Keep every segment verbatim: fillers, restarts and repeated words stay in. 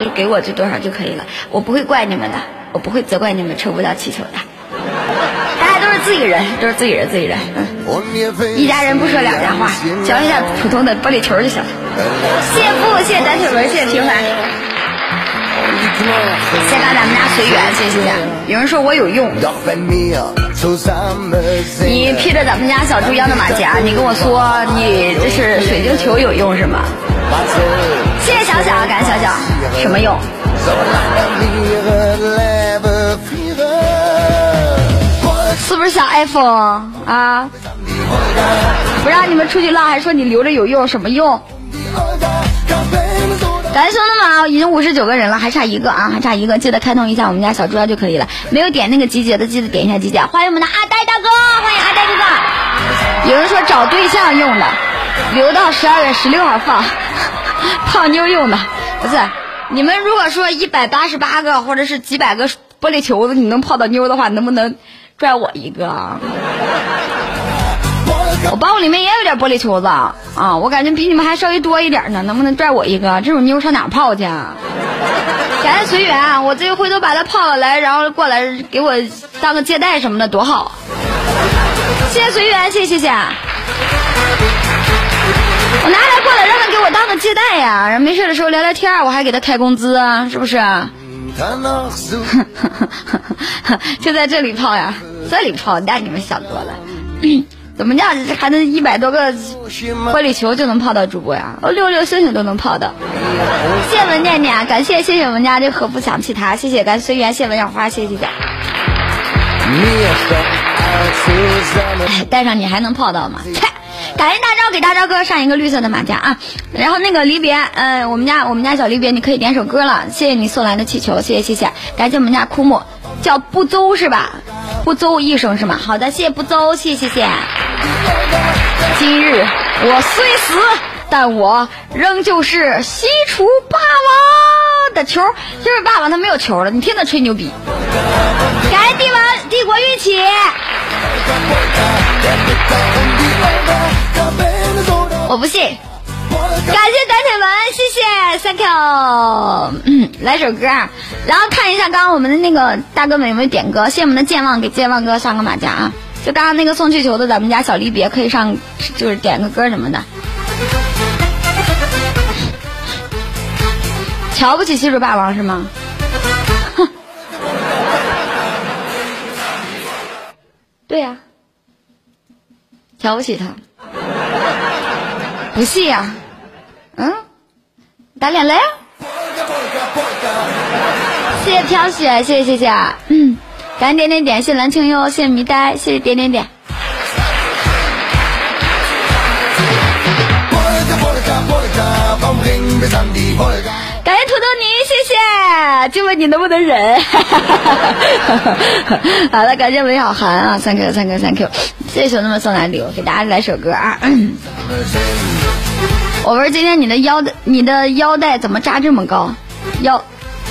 给我这多少就可以了，我不会怪你们的，我不会责怪你们抽不到气球的。大家都是自己人，都是自己人，自己人。嗯，一家人不说两家话，交一下普通的玻璃球就行了。谢不，谢谢单腿文，谢谢平凡。谢谢咱们家随缘，谢谢谢谢。有人说我有用，你披着咱们家小猪腰的马甲，你跟我说你这是水晶球有用是吗？谢谢小小，感谢小小，什么用？是不是小 iPhone 啊？不让你们出去浪，还说你留着有用，什么用？感谢兄弟们啊，已经五十九个人了，还差一个啊，还差一个，记得开通一下我们家小猪腰就可以了。没有点那个集结的，记得点一下集结。欢迎我们的阿呆大哥，欢迎阿呆哥哥。有人说找对象用的，留到十二月十六号放，泡妞用的，不是。你们如果说一百八十八个或者是几百个玻璃球子，你能泡到妞的话，能不能拽我一个啊？我包里面也有点玻璃球子啊，我感觉比你们还稍微多一点呢，能不能拽我一个？这种妞上哪泡去啊？感谢随缘，我这回头把它泡了来，然后过来给我当个接待什么的，多好！谢谢随缘，谢谢谢谢。我拿来过来让他给我当个接待呀，然后没事的时候聊聊天，我还给他开工资啊，是不是？就在这里泡呀，这里泡，那你们想多了。怎么样？还能一百多个玻璃球就能泡到主播呀？我六六星星都能泡到。谢谢文念念，感谢谢谢我们家这何不想起他，谢谢感谢随缘，谢文小花，谢谢谢谢。带上你还能泡到吗？感谢大招给大招哥上一个绿色的马甲啊，然后那个离别，呃，我们家我们家小离别，你可以点首歌了，谢谢你送来的气球，谢谢谢谢，感谢我们家枯木，叫不邹是吧？不邹一声是吗？好的，谢谢不邹，谢谢谢谢。今日我虽死，但我仍旧是西楚霸王的球，就是霸王他没有球了，你听他吹牛逼。感谢帝王帝国运气。我不信，感谢短腿文，谢谢 thank you。 嗯，来首歌，然后看一下刚刚我们的那个大哥们有没有点歌。谢谢我们的健忘，给健忘哥上个马甲啊，就刚刚那个送气球的咱们家小离别可以上，就是点个歌什么的。瞧不起西楚霸王是吗？哼，对呀、啊，瞧不起他，不信呀、啊？嗯，打脸了呀？谢谢飘雪，谢谢谢谢，嗯，感谢点点点，谢谢蓝清幽，谢谢迷呆，谢谢点点点。感谢土豆泥，谢谢，就问你能不能忍。好了，感谢韦小涵啊，三 Q 三 Q 三 Q， 谢谢兄弟们送来礼物，给大家来首歌啊。我问今天你的腰的你的腰带怎么扎这么高？腰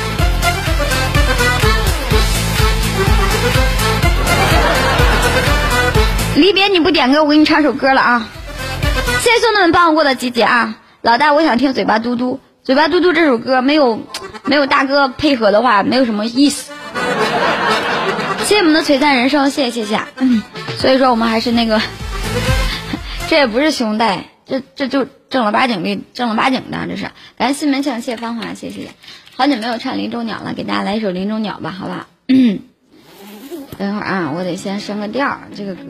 离别你不点歌，我给你唱首歌了啊！谢谢兄弟们帮我过的集结啊！老大，我想听嘴巴嘟嘟，嘴巴嘟嘟这首歌没有没有大哥配合的话，没有什么意思。谢谢我们的璀璨人生，谢谢谢谢。嗯，所以说我们还是那个，这也不是胸带，这这就正了八经的，正了八经的，这是。感谢西门庆，谢谢芳华，谢谢谢谢。好久没有唱林中鸟了，给大家来一首林中鸟吧，好吧？嗯，等会儿啊，我得先升个调，这个歌。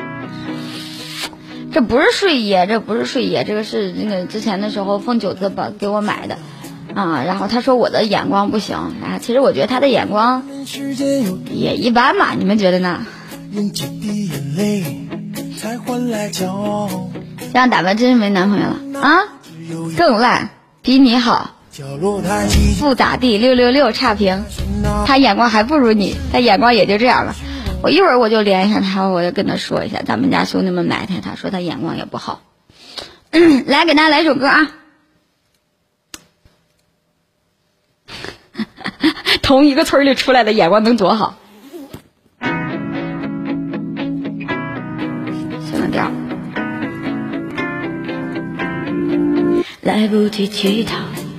这不是睡爷，这不是睡爷，这个是那个之前的时候凤九子把给我买的啊。然后他说我的眼光不行啊，其实我觉得他的眼光也一般嘛，你们觉得呢？这样打扮真是没男朋友了啊，更烂，比你好，不咋地，六六六差评，他眼光还不如你，他眼光也就这样了。我一会儿我就联系他，我就跟他说一下，咱们家兄弟们埋汰他，说他眼光也不好。来，给大家来首歌啊！同一个村里出来的眼光能多好？升个调。来不及乞讨，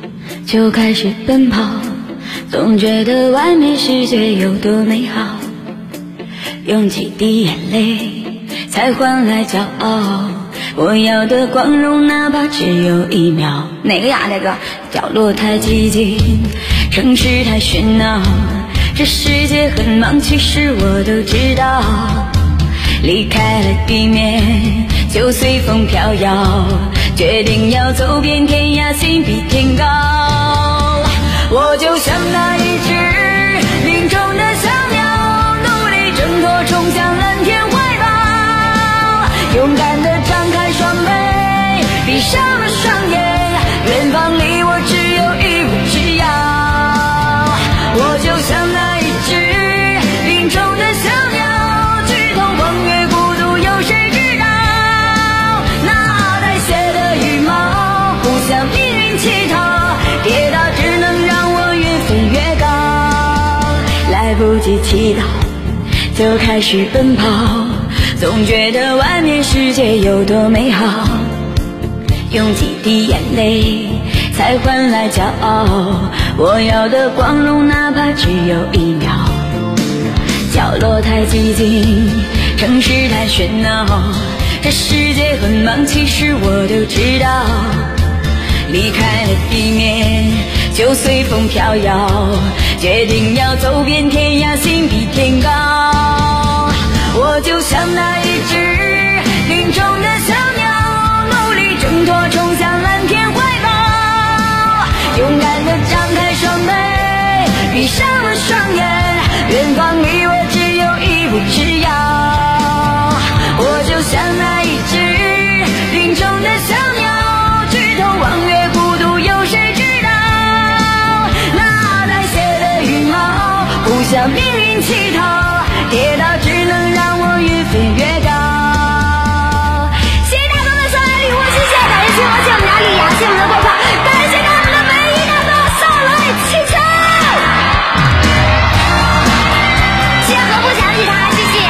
就开始奔跑，总觉得外面世界有多美好，用几滴眼泪才换来骄傲，我要的光荣哪怕只有一秒。哪个呀？那个角落太寂静，城市太喧闹，这世界很忙，其实我都知道。离开了地面，就随风飘摇，决定要走遍天涯，心比天高。我就像那一只林中的小鸟，努力挣脱，冲向蓝天怀抱，勇敢地张开双臂，闭上了双眼，远方离我只有一步之遥。我就像那一只林中的小鸟，举头望月，孤独有谁知道？那带血的羽毛，不向命运乞讨，跌倒只能让我越飞越高。来不及祈祷，就开始奔跑，总觉得外面世界有多美好，用几滴眼泪才换来骄傲，我要的光荣哪怕只有一秒。角落太寂静，城市太喧闹，这世界很忙，其实我都知道。离开了地面，就随风飘摇，决定要走遍天涯，心比天高。我就像那一只林中的小鸟，努力挣脱，冲向蓝天怀抱，勇敢地张开双臂，闭上了双眼，远方离我只有一步之遥。我就像那一只林中的小鸟，举头望月，孤独有谁知道？那带血的羽毛，不向命运乞讨，跌倒只能让我越飞越高。谢谢大哥的送来礼物，谢谢，感谢亲我，谢我们家李阳，谢我们的过客，感谢他们的每一大哥送来七千。谢谢何不想起他，谢谢。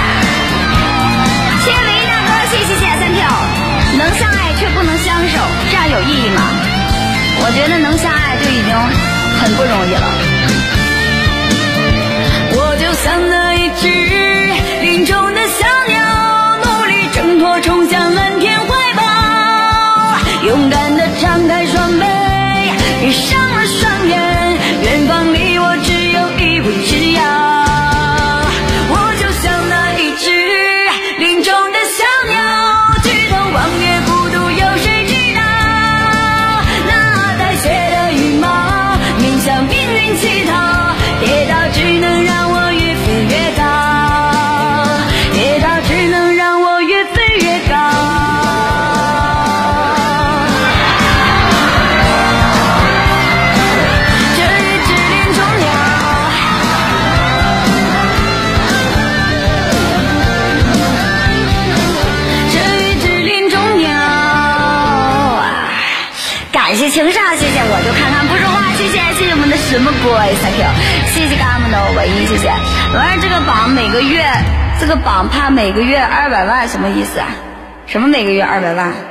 谢谢唯一大哥，谢谢谢谢三条。能相爱却不能相守，这样有意义吗？我觉得能相爱就已经很不容易了。我就像那一只林中的小鸟，努力挣脱，冲向蓝天怀抱，勇敢地张开双臂，闭上了双眼，远方离我只有一步之遥。我就像那一只林中的小鸟，举头望月，孤独有谁知道？那带血的羽毛，面向命运乞讨，跌倒只能让我越飞越高，跌倒只能让我越飞越高。这一只林中鸟，这一只林中鸟，感谢情商，谢谢，我就看看不说话，谢谢谢谢我们的什么鬼 ，thank you， 谢谢他们的唯一，谢谢。完了这个榜每个月，这个榜怕每个月二百万，什么意思啊？什么每个月二百万？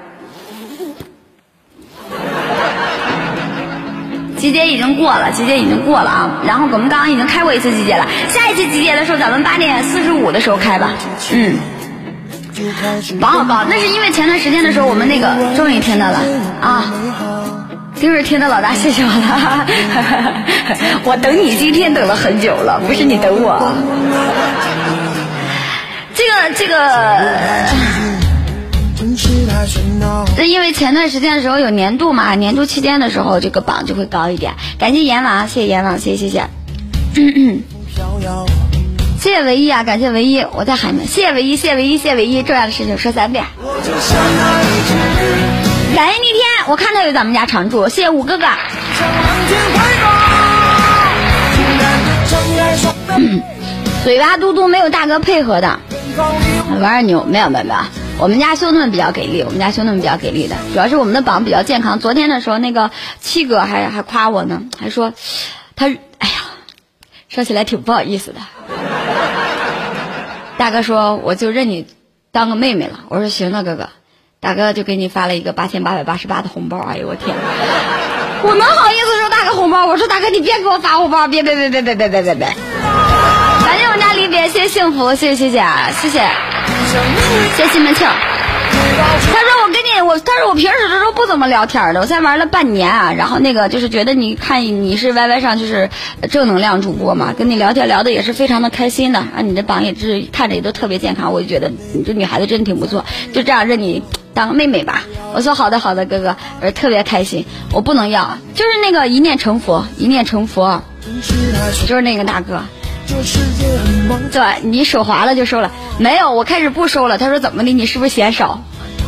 集结已经过了，集结已经过了啊。然后我们刚刚已经开过一次集结了，下一次集结的时候咱们八点四十五的时候开吧。嗯。榜好高，那是因为前段时间的时候我们那个终于听到了啊。今日听到老大谢谢我了，我等你今天等了很久了，不是你等我。这个这个，这因为前段时间的时候有年度嘛，年度期间的时候这个榜就会高一点。感谢阎王，谢谢阎王，谢谢谢谢。谢谢唯一啊，感谢唯一，我在喊你们，谢谢唯一，谢谢唯一，谢谢唯一，重要的事情说三遍。感谢逆天，我看到有咱们家常驻，谢谢五哥哥。嗯，嘴巴嘟嘟没有大哥配合的，玩儿牛，没有没有没有，我们家兄弟们比较给力，我们家兄弟们比较给力的，主要是我们的榜比较健康。昨天的时候，那个七哥还还夸我呢，还说他，哎呀，说起来挺不好意思的。大哥说我就认你当个妹妹了，我说行了哥哥，大哥就给你发了一个八千八百八十八的红包，哎呦我天！ 我能好意思说大哥红包？我说大哥你别给我发红包，别别别别别别别别别。感谢我们家离别，谢谢幸福，谢谢谢谢啊，谢谢谢谢西门庆。他说我跟你我，他说我平时的时候不怎么聊天的，我才玩了半年啊，然后那个就是觉得你看你是 Y Y 上就是正能量主播嘛，跟你聊天聊的也是非常的开心的啊，你的榜也是看着也都特别健康，我就觉得你这女孩子真挺不错，就这样认你当个妹妹吧。我说好的好的哥哥，我特别开心，我不能要，就是那个一念成佛，一念成佛，就是那个大哥。对，你手滑了就收了，没有，我开始不收了。他说怎么的？你是不是嫌少？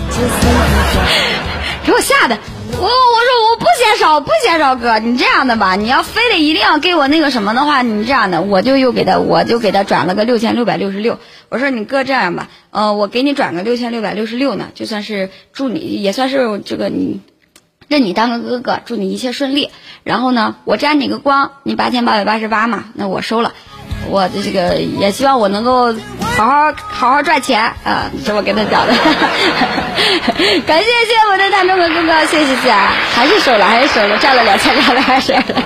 给我吓的，我我说我不嫌少，不嫌少哥，你这样的吧，你要非得一定要给我那个什么的话，你这样的，我就又给他，我就给他转了个六千六百六十六。我说你哥这样吧，呃，我给你转个六千六百六十六呢，就算是祝你，也算是这个你。认你当个哥哥，祝你一切顺利。然后呢，我沾你个光，你八千八百八十八嘛，那我收了。我的这个也希望我能够好好好好赚钱啊，这我跟他讲的。感谢谢我的大中国哥哥，谢谢谢谢，还是收了，还是收了，赚了两千八百二十二了。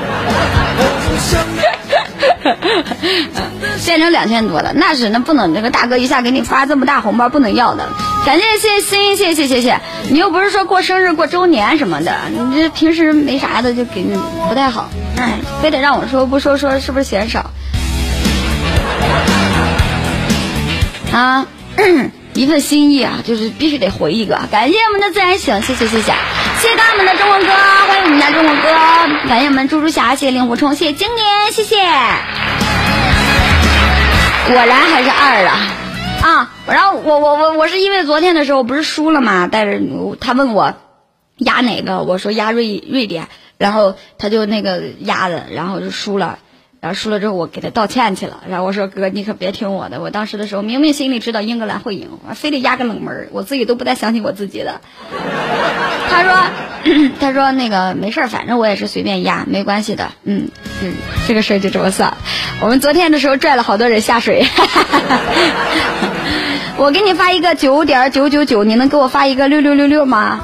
变成两千多了，那是那不能，那个大哥一下给你发这么大红包不能要的。感谢谢心，谢谢谢谢，你又不是说过生日过周年什么的，你这平时没啥的就给你不太好，哎，非得让我说不说说是不是嫌少啊？一份心意啊，就是必须得回一个。感谢我们的自然醒，谢谢谢谢，谢谢我们的中文哥，欢迎我们家中文哥，感谢我们猪猪侠，谢谢令狐冲，谢谢经典，谢谢。果然还是二啊啊！然后我我我我是因为昨天的时候不是输了嘛，但是他问我压哪个，我说压瑞瑞典，然后他就那个压的，然后就输了。然后输了之后，我给他道歉去了。然后我说：“哥，你可别听我的。我当时的时候明明心里知道英格兰会赢，我非得压个冷门，我自己都不太相信我自己的。”他说：“他说那个没事，反正我也是随便压，没关系的。嗯嗯，这个事儿就这么算。我们昨天的时候拽了好多人下水。我给你发一个九点九九九，你能给我发一个六六六六吗？”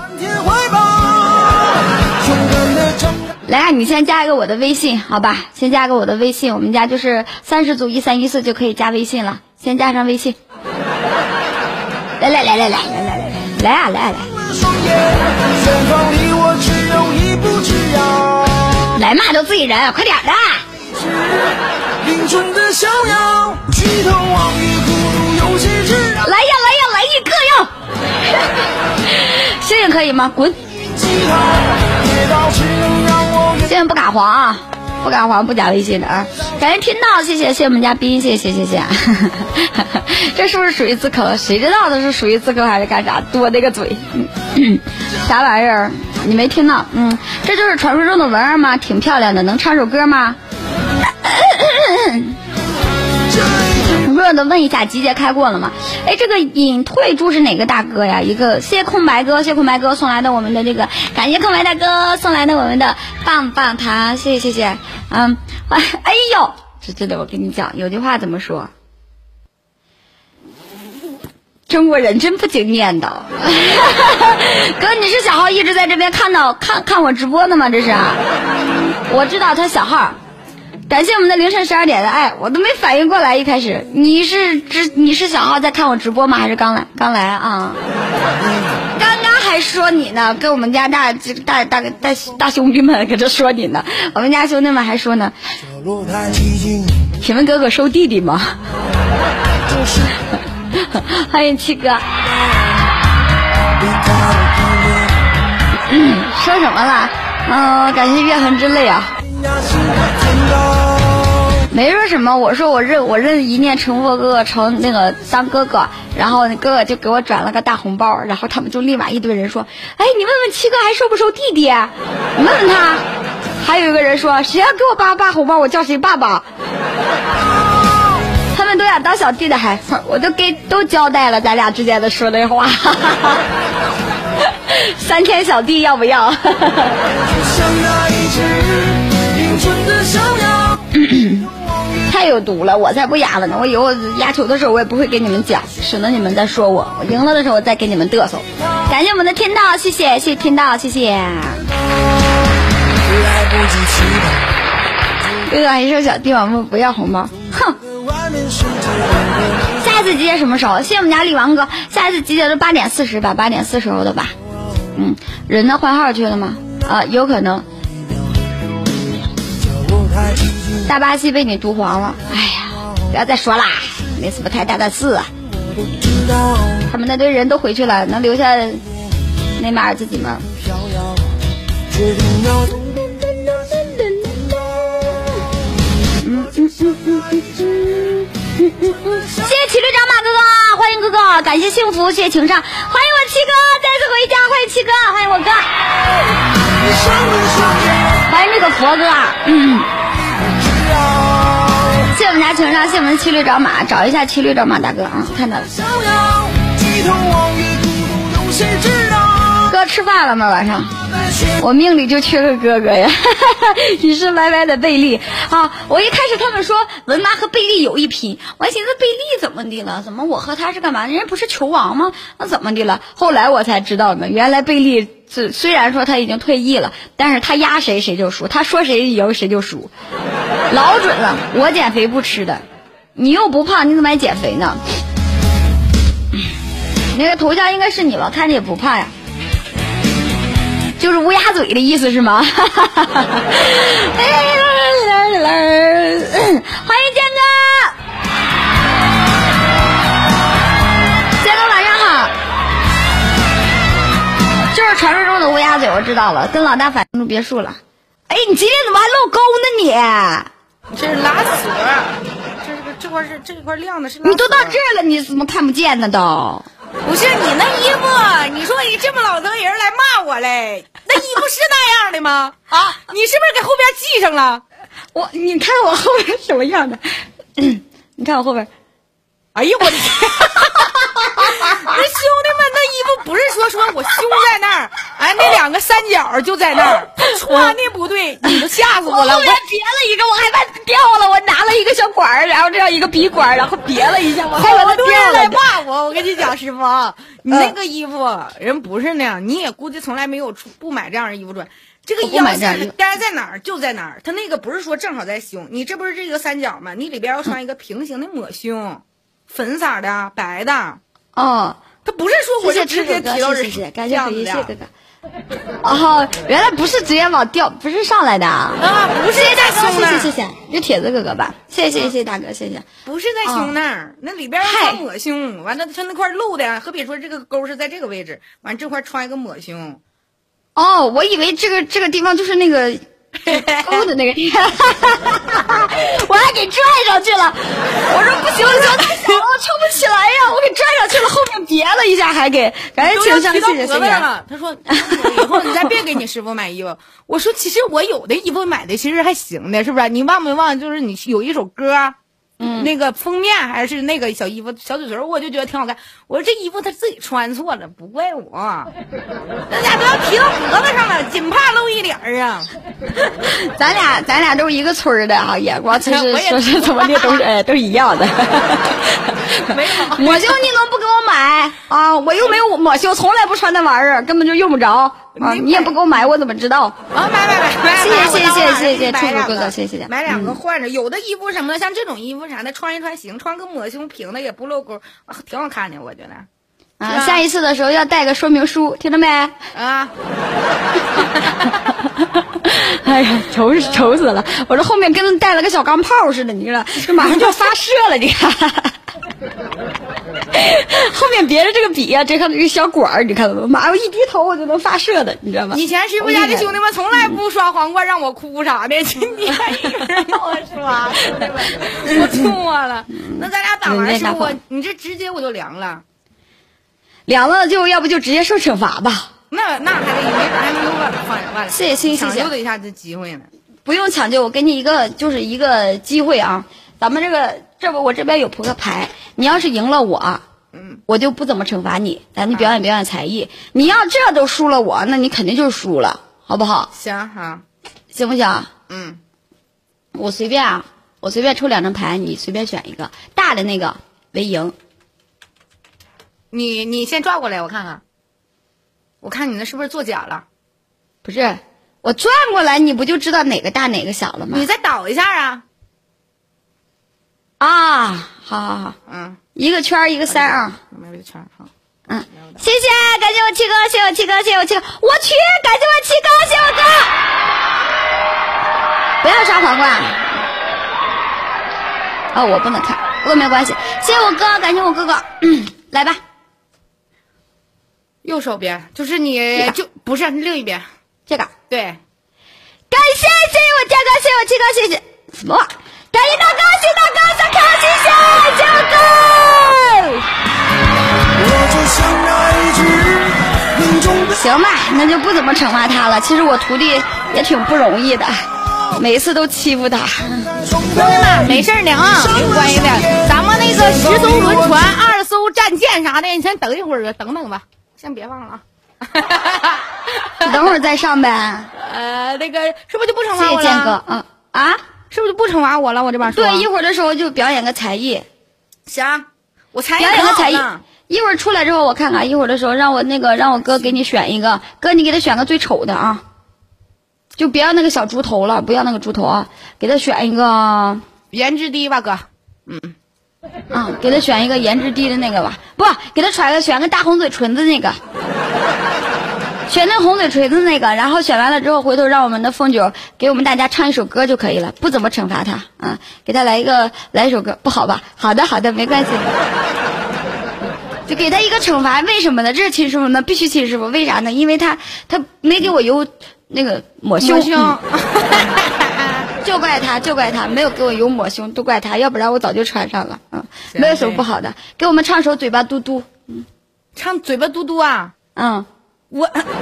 来啊，你先加一个我的微信，好吧？先加个我的微信，我们家就是三十组一三一四就可以加微信了，先加上微信。来来来来来来来来来啊来啊来！来嘛，都自己人，快点的！来呀来呀来一个哟！星星可以吗？滚！现在不敢黄啊，不敢黄，不加微信的啊！感谢听到，谢谢谢谢我们家斌，谢谢谢谢。这是不是属于自坑？谁知道它是属于自坑还是干啥？多那个嘴，嗯、啥玩意儿？你没听到？嗯，这就是传说中的文儿吗？挺漂亮的，能唱首歌吗？热的问一下，集结开过了吗？哎，这个隐退猪是哪个大哥呀？一个谢谢空白哥，谢谢空白哥送来的我们的这个，感谢空白大哥送来的我们的棒棒糖，谢谢谢谢。嗯，哎哎呦，这真的，我跟你讲，有句话怎么说？中国人真不经念叨。哥，你是小号一直在这边看到看看我直播的吗？这是，我知道他小号。感谢我们的凌晨十二点的爱，我都没反应过来。一开始你是直你是小号在看我直播吗？还是刚来刚来啊？刚刚还说你呢，跟我们家大大大大大兄弟们搁这说你呢。我们家兄弟们还说呢，请问哥哥收弟弟吗？欢迎七哥。嗯，说什么了？嗯、呃，感谢月痕之泪啊。没说什么，我说我认我认一念成佛哥哥成那个当哥哥，然后哥哥就给我转了个大红包，然后他们就立马一堆人说，哎，你问问七哥还收不收弟弟？你问问他。还有一个人说，谁要给我爸爸红包，我叫谁爸爸。他们都想当小弟的还，我都给都交代了咱俩之间的说的话。三天小弟要不要？太有毒了，我才不压了呢！我以后压球的时候我也不会给你们讲，省得你们再说我。我赢了的时候我再给你们嘚瑟。感谢我们的天道，谢谢谢谢天道，谢谢。 对了，一首小帝王们不要红包，哼！下一次集结什么时候？谢谢我们家力王哥，下一次集结都八点四十吧，八点四十后的吧。嗯，人呢换号去了吗？啊，有可能。大巴西被你读黄了，哎呀，不要再说啦，没什么太大的事啊。他们那堆人都回去了，能留下内马尔自己吗？嗯嗯嗯嗯嗯嗯嗯嗯嗯，谢谢骑驴找马哥哥，欢迎哥哥，感谢幸福，谢谢情商，欢迎我七哥再次回家，欢迎七哥，欢迎我哥，欢迎这个佛哥，嗯，谢谢我们家情商，谢谢我们骑驴找马，找一下骑驴找马大哥啊，看到了。哥吃饭了吗？晚上？我命里就缺个哥哥呀！你是歪歪的贝利啊！我一开始他们说文妈和贝利有一拼，我还寻思贝利怎么的了？怎么我和他是干嘛？人家不是球王吗？那怎么的了？后来我才知道呢，原来贝利是虽然说他已经退役了，但是他压谁谁就输，他说谁赢谁就输，老准了。我减肥不吃的，你又不胖，你怎么还减肥呢？那个头像应该是你吧？看着也不胖呀。就是乌鸦嘴的意思是吗？欢迎建哥，建哥晚上好。就是传说中的乌鸦嘴，我知道了，跟老大反入别墅了。哎，你今天怎么还露沟呢你？这是拉屎，这是这块是这块亮的是拉屎。 你都到这儿了，你怎么看不见呢？都。 不是你那衣服，你说你这么老多人来骂我嘞，那衣服是那样的吗？啊，你是不是给后边系上了？ 我，你看我后边什么样的？你看我后边， 哎呀我的天！那兄弟们，那衣服不是说说我胸在那儿，哎，那两个三角就在那儿，穿的不对，你都吓死我了。 我后边别了一个，我害怕掉了，我拿了一个小管儿，然后这样一个鼻管，然后别了一下，我害怕它掉了。 来骂我，我跟你讲，师傅，你那个衣服人不是那样，你也估计从来没有出不买这样的衣服穿。这个腰线该在哪儿就在哪儿，它那个不是说正好在胸，你这不是这个三角吗？你里边要穿一个平行的抹胸，粉色的、白的。 哦， 他不是说我就直接提到谢谢，感谢回谢谢哥哥。哦，原来不是直接往掉，不是上来的啊！ 啊，不是在胸那儿。 谢谢谢谢，就铁子哥哥吧。谢谢谢谢大哥，谢谢。 不是在胸那儿，那里边要穿抹胸，完了它那块露的，可比说这个沟是在这个位置，完这块穿一个抹胸。 哦，我以为这个这个地方就是那个勾的那个地方，我还给拽上去了。我说不行不行，太小了，我撑不起来呀，我给拽上去了，后面别了一下，还给感觉挺像谢谢谢谢。 他说以后你再别给你师傅买衣服。我说其实我有的衣服买的其实还行的，是不是？你忘没忘？就是你有一首歌。嗯，那个封面还是那个小衣服小嘴唇，我就觉得挺好看。我说这衣服他自己穿错了，不怪我。那家都要提到脖子上了，仅怕露一点儿啊。 咱俩咱俩都是一个村儿的哈，眼光其实说是怎么的都是哎都是一样的。 没有抹胸你怎么不给我买啊？我又没有抹胸，从来不穿那玩意儿，根本就用不着啊！你也不给我买，我怎么知道？ 啊，买买买买！ 谢谢谢谢谢谢处处哥哥，谢谢。 买两个换着，有的衣服什么的，像这种衣服啥的，穿一穿行，穿个抹胸平的也不露沟，挺好看的，我觉得。 啊，下一次的时候要带个说明书，听着没？ 啊！ 哎呀，愁愁死了！我这后面跟带了个小钢炮似的，你知道，这马上就要发射了，你看。后面别着这个笔啊，这看这个小管儿，你看到吗？马上一低头我就能发射的，你知道吗？ 以前师傅家的兄弟们从来不刷黄瓜让我哭啥的，今天一个人让我刷，我错了。那咱俩打完师傅，你这直接我就凉了。 凉了就要不就直接受惩罚吧。 那那还得没准还能有晚饭完了。 谢谢谢谢抢救了一下这机会呢。 不用抢救，我给你一个就是一个机会啊。咱们这个这不我这边有扑克牌，你要是赢了我，嗯，我就不怎么惩罚你，咱就表演表演才艺。你要这都输了我，那你肯定就是输了，好不好？ 行好， 行不行？ 嗯， 我随便啊，我随便抽两张牌，你随便选一个，大的那个为赢。 你你先抓过来，我看看，我看你那是不是作假了？ 不是，我我转过来，你不就知道哪个大哪个小了吗？ 你再倒一下啊！ 啊，好好好， 嗯， 一个圈一个塞啊。 没有一个圈好。 嗯，谢谢，感谢我七哥，谢谢我七哥，谢谢我七哥，我去，感谢我七哥，谢谢我哥。不要刷皇冠。哦，我不能看，不过没有关系。谢谢我哥，感谢我哥哥。嗯，来吧。 右手边就是你就不是另一边这个。 对。 感谢谢谢我嘉哥，谢谢我七哥，谢谢什么？感谢大哥，谢谢大哥，小康，谢谢，谢谢我哥。行吧，那就不怎么惩罚他了。其实我徒弟也挺不容易的，每一次都欺负他。 兄弟们，没事的啊，没有关系的。咱们那个十艘轮船、二艘战舰啥的，你先等一会儿，等等吧，先别忘了啊。 等会儿再上呗。 呃，那个是不是就不惩罚我了？ 谢谢建哥，啊啊， 是不是就不惩罚我了？我这边说。 对，一会儿的时候就表演个才艺。 行，我才艺表演个才艺。 呢一会儿出来之后我看看，一会儿的时候让我那个让我哥给你选一个，哥你给他选个最丑的啊，就别要那个小猪头了，不要那个猪头啊，给他选一个颜值低吧哥，嗯， 啊，给他选一个颜值低的那个吧，不，给他选个选个大红嘴唇子那个，选那红嘴锤子那个，然后选完了之后，回头让我们的凤九给我们大家唱一首歌就可以了，不怎么惩罚他啊，给他来一个来一首歌，不好吧？好的好的，没关系。就给他一个惩罚，为什么呢？这是亲师傅呢，必须亲师傅，为啥呢？因为他他没给我油那个抹胸， 抹胸嗯、就怪他，就怪他没有给我油抹胸，都怪他，要不然我早就穿上了。嗯，没有什么不好的，给我们唱首嘴巴嘟嘟，嗯， 唱嘴巴嘟嘟啊， 嗯， 我，哎呀， 你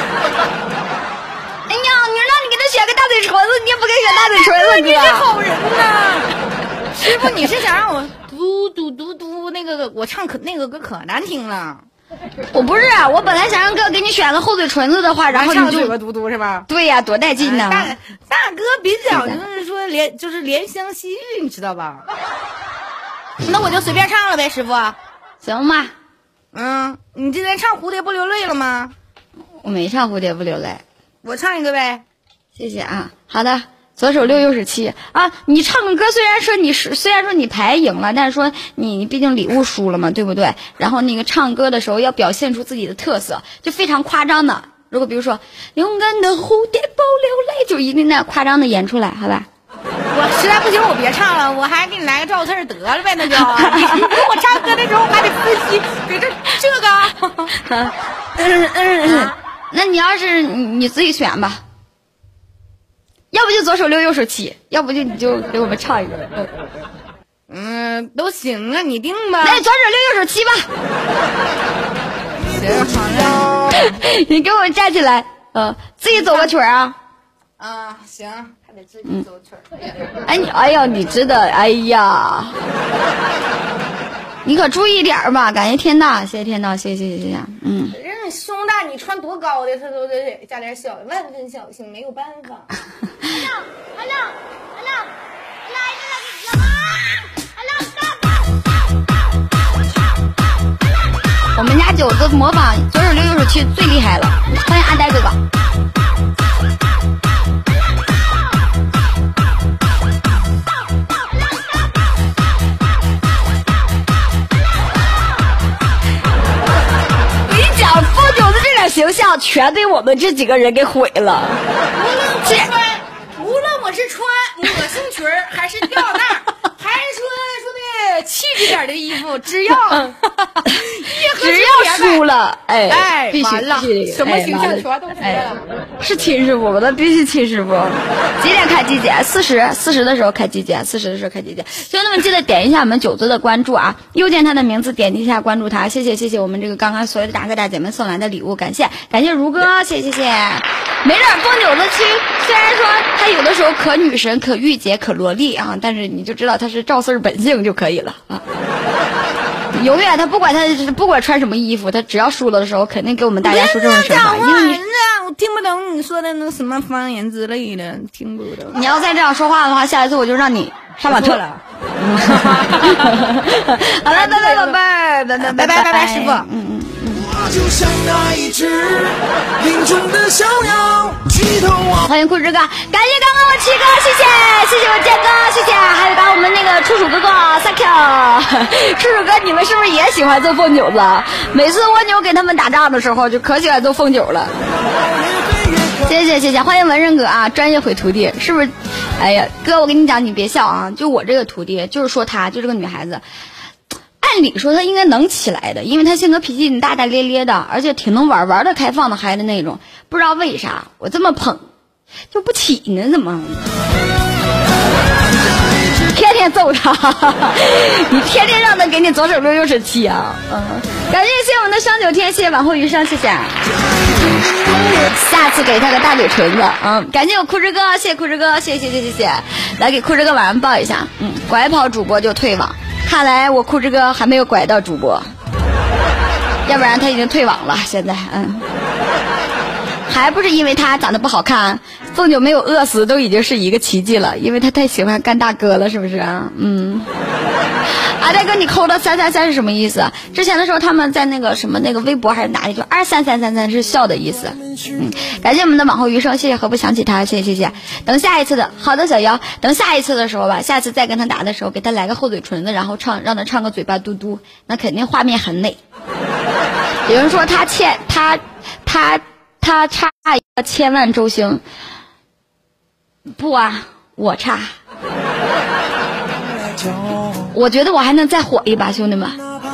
让你给他选个大嘴唇子，你也不给选大嘴唇子， 你是好人呐，师傅，你是想让我？嘟嘟嘟嘟，那个我唱可那个歌可难听了。 我不是，我本来想让哥给你选个厚嘴唇子的话，然后你就嘴巴嘟嘟是吧？ 对呀、啊，多带劲呢、 大大哥比较就是说怜就是怜香惜玉，你知道吧？那我就随便唱了呗，师傅。 行吧。 嗯，你今天唱蝴蝶不流泪了吗？ 我没唱蝴蝶不流泪。 我唱一个呗。 谢谢啊，好的。左手六右手七啊！你唱个歌，虽然说你是虽然说你牌赢了，但是说你你毕竟礼物输了嘛，对不对？然后那个唱歌的时候要表现出自己的特色，就非常夸张的。如果比如说勇敢的蝴蝶不流泪，就一定那样夸张的演出来，好吧？ 我实在不行，我别唱了，我还给你来个赵四得了呗，那就我唱歌的时候还得分析，给这这个。 嗯嗯嗯，那你要是你你自己选吧。要不就左手六右手七，要不就你就给我们唱一个。 嗯，都行啊，你定吧。 来，左手六右手七吧。 行，好嘞。 你给我站起来，呃，自己走个曲儿啊。 啊，行，还得自己走曲儿。 嗯、哎你，哎呀，你真的，哎呀，你可注意点吧。感谢天道，谢谢天道，谢谢谢谢谢谢。嗯。 胸大，你穿多高的，他都得加点小，万分小心，没有办法。阿亮，阿亮，阿亮，来来来，我们家九子模仿左手六右手七最厉害了，欢迎阿呆哥哥。形象全被我们这几个人给毁了。 无论我穿，无论我是穿抹胸裙还是吊带，还是说说的气质点的衣服，只要只要输了，哎哎， 必须完了，什么形象全都出来了。 是亲师傅吗？那必须亲师傅。几点开机检？四十，四十的时候开机检，四十的时候开机检。兄弟们记得点一下我们九子的关注啊，右键他的名字，点击一下关注他，谢谢谢谢我们这个刚刚所有的大哥大姐们送来的礼物，感谢感谢如哥，谢谢谢谢。没事，风九子区虽然说他有的时候可女神、可御姐、可萝莉啊，但是你就知道他是赵四儿本性就可以了啊。永远他不管他不管穿什么衣服，他只要输了的时候，肯定给我们大家说这种神话。因为你我听不懂你说的那什么方言之类的，听不懂。 你要再这样说话的话，下一次我就让你杀马特了。好了，拜拜宝贝儿，拜拜拜拜拜拜，师傅。 嗯嗯嗯。 欢迎酷之哥，感谢刚刚我七哥，谢谢谢谢我建哥，谢谢，还有把我们那个处暑哥哥 thank you， 处暑哥你们是不是也喜欢做凤九子？每次蜗牛给他们打仗的时候就可喜欢做凤九了。谢谢谢谢，欢迎文人哥啊，专业毁徒弟是不是？哎呀哥，我跟你讲你别笑啊，就我这个徒弟就是说她就这个女孩子，按理说她应该能起来的，因为她性格脾气大大咧咧的，而且挺能玩玩的开放的孩子那种，不知道为啥我这么捧就不起呢，怎么天天揍他你天天让他给你左手六右手七啊。嗯，感谢谢我们的商九天，谢谢往后余生，谢谢，下次给他个大嘴唇子。嗯，感谢我酷之哥，谢谢酷之哥，谢谢谢谢谢谢，来给酷之哥晚上抱一下。嗯，拐跑主播就退网，看来我酷之哥还没有拐到主播，要不然他已经退网了。现在嗯，还不是因为他长得不好看，凤九没有饿死都已经是一个奇迹了，因为他太喜欢干大哥了，是不是啊？嗯。啊，大哥，你扣的三三三是什么意思？之前的时候他们在那个什么那个微博还是哪里，就二三三三三是笑的意思。嗯，感谢我们的往后余生，谢谢何不想起他，谢谢谢谢。等下一次的，好的小妖，等下一次的时候吧，下次再跟他打的时候，给他来个厚嘴唇子，然后唱让他唱个嘴巴嘟嘟，那肯定画面很美。有人说他欠他他他差一个千万周星，不啊，我差。我觉得我还能再火一把，兄弟们，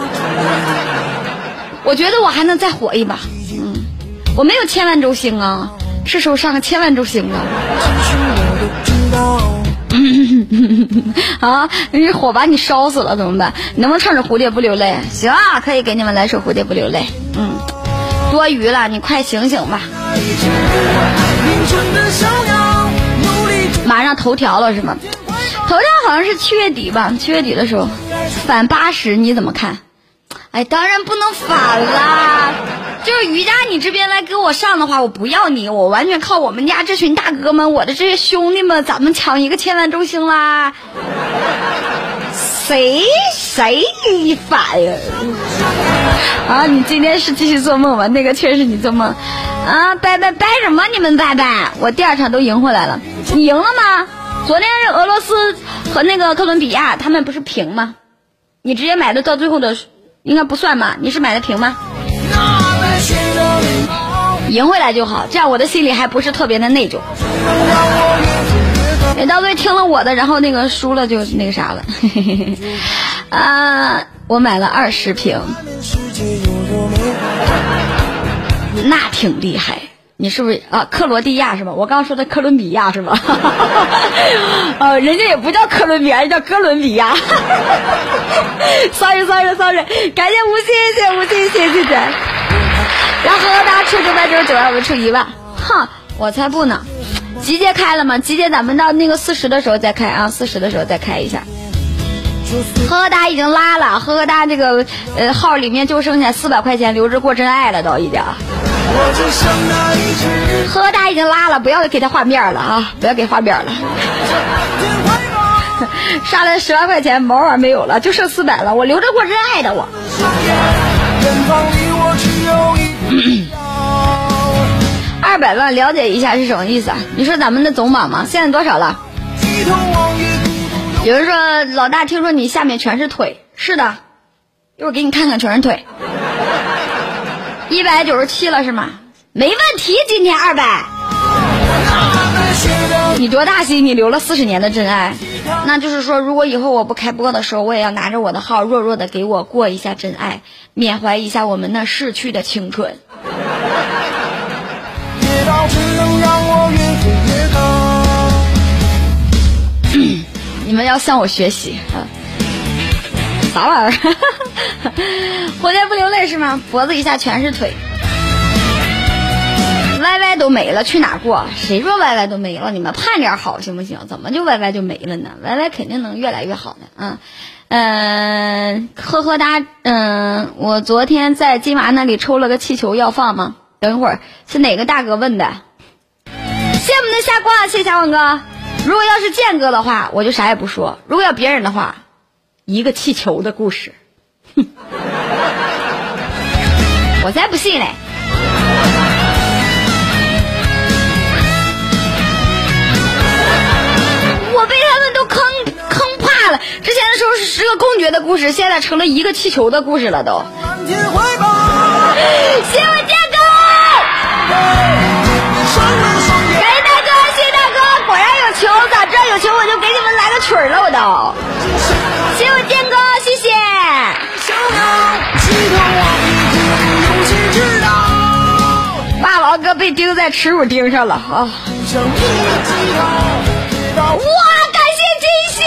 我觉得我还能再火一把。嗯，我没有千万周星啊，是时候上个千万周星了。啊，你火把你烧死了怎么办？你能不能唱首蝴蝶不流泪？行啊，可以给你们来首蝴蝶不流泪。嗯，多余了，你快醒醒吧。马上头条了是吗？头条好像是七月底吧，七月底的时候反八十，你怎么看？哎，当然不能反啦，就是瑜伽你这边来给我上的话，我不要你，我完全靠我们家这群大哥们，我的这些兄弟们，咱们抢一个千万周星啦！谁谁反呀？啊，你今天是继续做梦吧？那个确实是你做梦啊！掰掰掰什么？你们掰掰？我第二场都赢回来了，你赢了吗？昨天是俄罗斯和那个哥伦比亚，他们不是平吗？你直接买的到最后的应该不算吧？你是买的平吗？赢回来就好，这样我的心里还不是特别的内疚。你到最后听了我的，然后那个输了就那个啥了。啊，我买了二十瓶，那挺厉害。你是不是啊？克罗地亚是吧？我刚刚说的哥伦比亚是吧？呃，人家也不叫哥伦比亚，人叫哥伦比亚。sorry sorry sorry， 感谢吴昕，谢谢吴昕，谢谢谢谢。然后和大家出九百九十九万，我们出一万。哼，我才不呢！集结开了吗？集结咱们到那个四十的时候再开啊，四十的时候再开一下。呵呵哒已经拉了，呵呵哒这个呃号里面就剩下四百块钱留着过真爱了，都已经。呵呵哒已经拉了，不要给他画面了啊！不要给画面了。杀了十万块钱，毛玩没有了，就剩四百了，我留着过真爱的我。二百万了解一下是什么意思啊？你说咱们的总榜吗？现在多少了？有人说老大，听说你下面全是腿，是的，一会儿给你看看全是腿。一百九十七了是吗？没问题，今天二百。你多大心？你留了四十年的真爱，那就是说，如果以后我不开播的时候，我也要拿着我的号，弱弱的给我过一下真爱，缅怀一下我们那逝去的青春。你们要向我学习啊！啥玩意儿？活着不流泪是吗？脖子以下全是腿。歪歪都没了，去哪过？谁说歪歪都没了？你们盼点好行不行？怎么就歪歪就没了呢？歪歪肯定能越来越好的啊！嗯，呵呵哒，嗯，我昨天在金娃那里抽了个气球，要放吗？等一会儿是哪个大哥问的？谢谢我们的夏瓜，谢谢小王哥。如果要是建哥的话，我就啥也不说；如果要别人的话，一个气球的故事。 我才不信嘞！我被他们都坑坑怕了。之前的时候是十个公爵的故事，现在成了一个气球的故事了都。谢我建哥，感谢大哥，谢谢大哥，果然有球，早知道有球我就给你们来个曲儿了，我都。谢我建哥，谢谢。霸王哥被钉在耻辱钉上了啊！哇，感谢金星！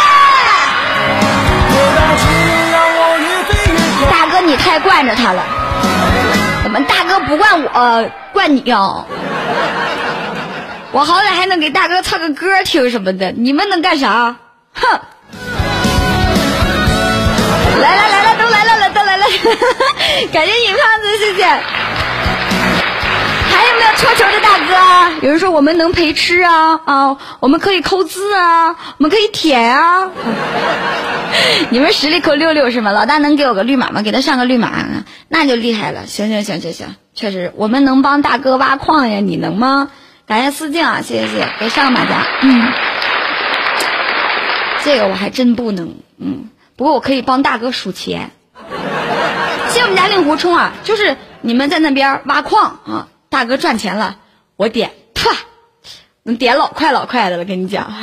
大哥，你太惯着他了。我们大哥不惯我，呃、惯你啊！我好歹还能给大哥唱个歌听什么的，你们能干啥？哼！来了来了，都来了了，都来了！感谢尹胖子，谢谢。还有没有戳球的大哥？有人说我们能陪吃啊啊，我们可以扣字啊，我们可以舔啊。你们实力扣六六是吗？老大能给我个绿码吗？给他上个绿码，那就厉害了。行行行行行，确实我们能帮大哥挖矿呀，你能吗？感谢思静啊，谢谢谢谢，给上马甲。嗯，这个我还真不能，嗯，不过我可以帮大哥数钱。谢谢我们家令狐冲啊，就是你们在那边挖矿啊。大哥赚钱了，我点，啪，能点老快老快的了，跟你讲。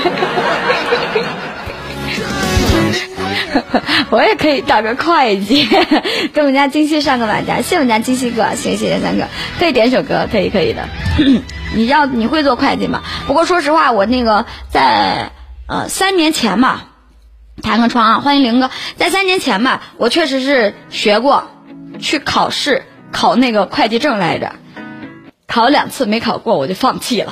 我也可以打个会计，给我们家金熙上个马甲，谢谢我们家金熙哥，谢谢谢谢三哥，可以点首歌，可以可以的。你要你会做会计吗？不过说实话，我那个在呃三年前吧，弹个窗啊，欢迎林哥，在三年前吧，我确实是学过，去考试考那个会计证来着。考了两次没考过，我就放弃了。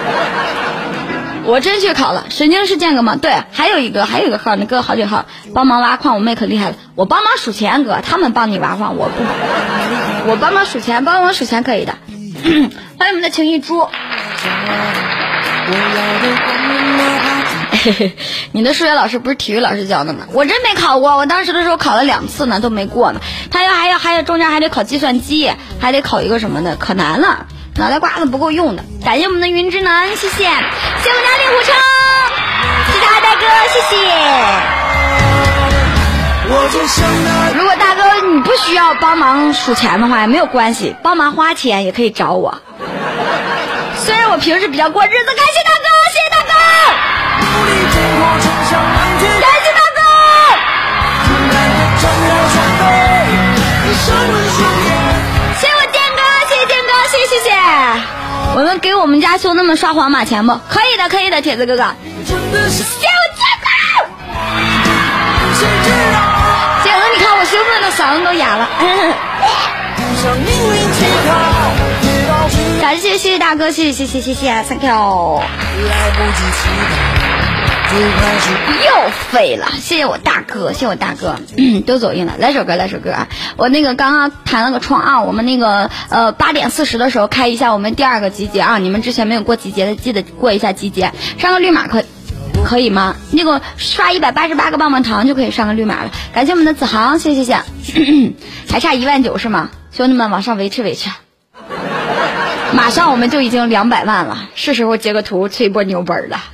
我真去考了，神经是建哥吗？对，还有一个还有一个号，那哥好几号帮忙挖矿，我们也可厉害了。我帮忙数钱，哥，他们帮你挖矿，我不，我帮忙数钱，帮忙数钱可以的。欢迎我们的情谊猪。你的数学老师不是体育老师教的吗？我真没考过，我当时的时候考了两次呢，都没过呢。他要还要还有中间还得考计算机，还得考一个什么的，可难了。脑袋瓜子不够用的。感谢我们的云之南，谢谢，谢谢我们家令狐冲，谢谢大哥，谢谢。如果大哥你不需要帮忙数钱的话，也没有关系，帮忙花钱也可以找我。虽然我平时比较过日子，感谢大哥，谢谢大哥，感谢大哥。谢谢我建哥，谢谢建哥，谢谢谢谢。我们给我们家兄弟们刷黄马钱不？可以的，可以的，铁子哥哥。谢谢我建哥。建哥，你看我兴奋的嗓子都哑了。感谢谢谢大哥，谢谢谢谢谢谢 ，thank you。又废了，谢谢我大哥，谢谢我大哥，嗯，都走运了。来首歌，来首歌啊！我那个刚刚弹了个窗啊，我们那个呃八点四十的时候开一下我们第二个集结啊，你们之前没有过集结的记得过一下集结，上个绿码可可以吗？那个刷一百八十八个棒棒糖就可以上个绿码了。感谢我们的子航，谢谢谢谢，还差一万九是吗？兄弟们往上维持维持，马上我们就已经两百万了，是时候截个图吹波牛本了。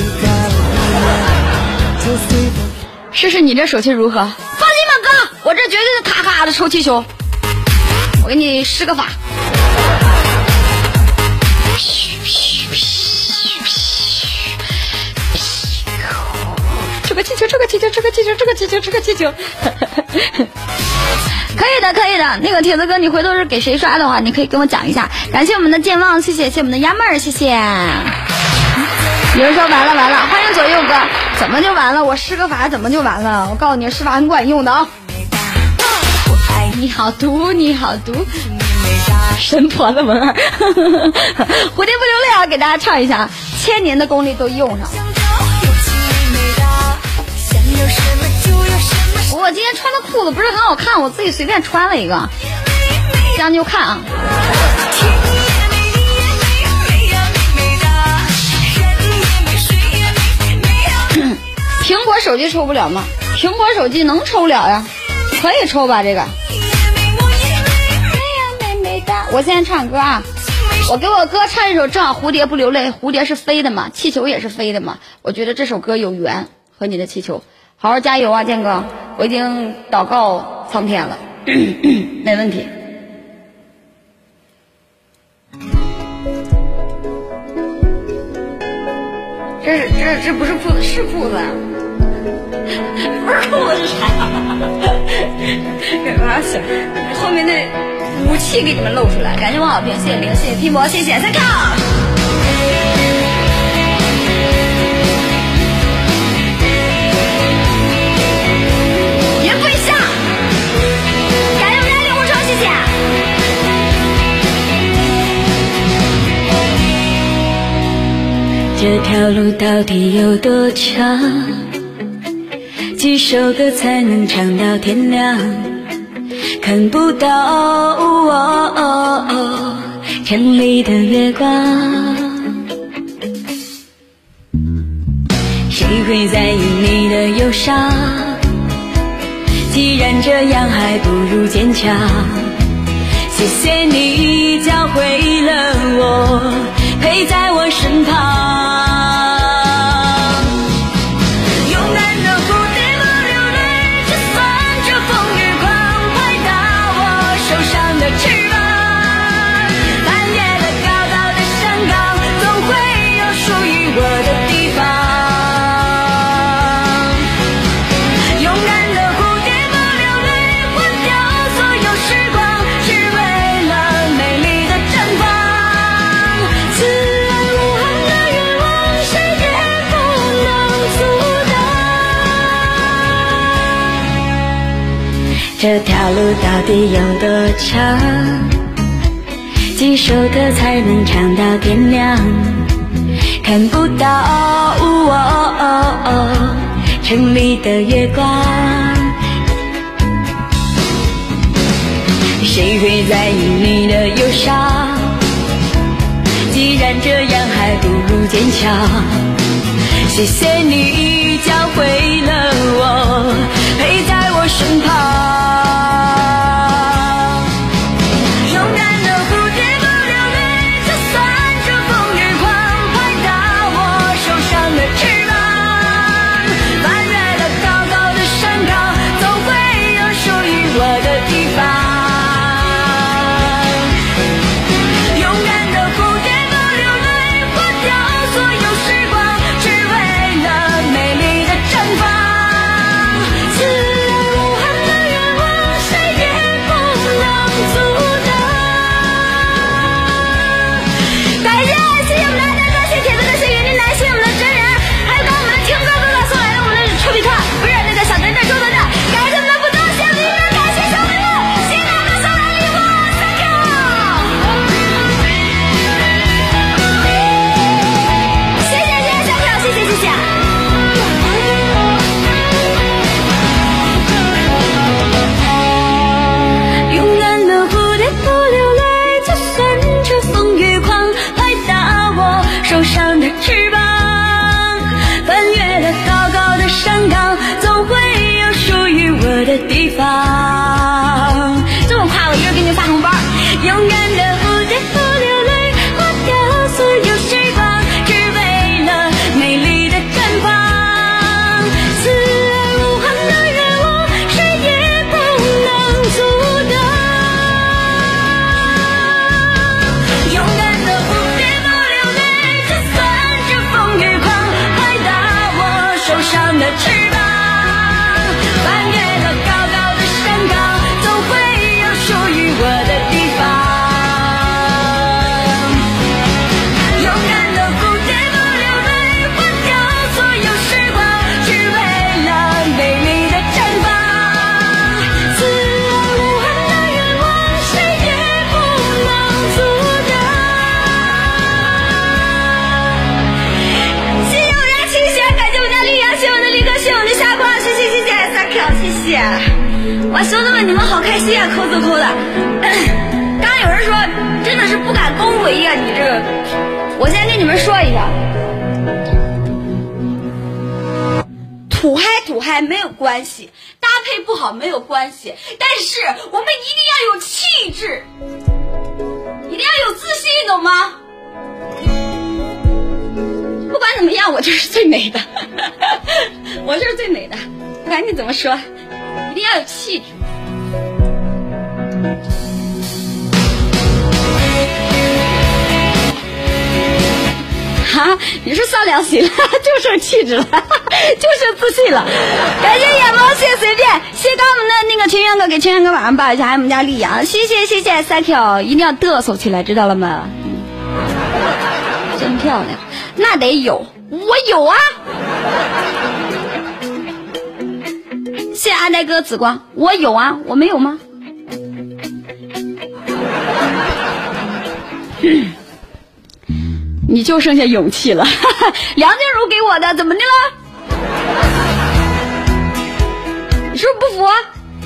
试试你这手气如何？放心吧哥，我这绝对是咔咔的抽气球。我给你施个法，这个气球，这个气球，这个气球，这个气球，这个气球。可以的，可以的。那个铁子哥，你回头是给谁刷的话，你可以跟我讲一下。感谢我们的健忘，谢谢，谢谢我们的鸭妹儿，谢谢。有人说完了完了，欢迎左右哥，怎么就完了？我施个法怎么就完了？我告诉你，施法很管用的啊！你好毒，你好毒，神婆的文儿，蝴蝶不流泪啊！给大家唱一下，千年的功力都用上了。我今天穿的裤子不是很好看，我自己随便穿了一个，将就看啊。苹果手机抽不了吗？苹果手机能抽了呀，可以抽吧这个。 我现在唱歌啊，我给我哥唱一首，正好蝴蝶不流泪，蝴蝶是飞的嘛，气球也是飞的嘛，我觉得这首歌有缘，和你的气球，好好加油啊，建哥，我已经祷告苍天了，没问题。这是这这不是裤子，是裤子啊，不是裤子是啥？我要想后面那武器给你们露出来。感谢王好评，谢谢零，谢谢拼搏，谢谢三 K。云不下，感谢我们家令狐冲，谢谢。 这条路到底有多长？几首歌才能唱到天亮？看不到、哦哦哦、城里的月光，谁会在意你的忧伤？既然这样，还不如坚强。谢谢你教会了我，陪在我身旁。这条路到底有多长？几首歌才能唱到天亮？看不到、哦哦哦、城里的月光，谁会在意你的忧伤？既然这样，还不如坚强。谢谢你教会了我，陪在我身旁。地方，这么快我一人给你发红包。勇敢的蝴蝶不流泪，花掉所有时光，只为了美丽的绽放。慈爱无憾的愿望，谁也不能阻挡。勇敢的蝴蝶不流泪，就算是风雨狂，拍打我受伤的翅膀。哇，兄弟们，你们好开心啊，抠字抠的。刚刚有人说，真的是不敢恭维呀、啊，你这个。我先跟你们说一下，土嗨土嗨没有关系，搭配不好没有关系，但是我们一定要有气质。 一定要有自信，懂吗？不管怎么样，我就是最美的，我就是最美的。不管你怎么说，一定要有气质。啊！你是上两心了，就剩气质了，就剩自信了。感谢眼猫，谢谢随便，谢谢刚我们的那个清源哥，给清源哥晚上报一下，还有我们家丽阳，谢谢谢谢 thank you， 一定要嘚瑟起来，知道了吗？嗯，真漂亮，那得有，我有啊。谢谢阿呆哥紫光，我有啊，我没有吗？嗯，你就剩下勇气了。梁静茹给我的，怎么的了？你是不是不服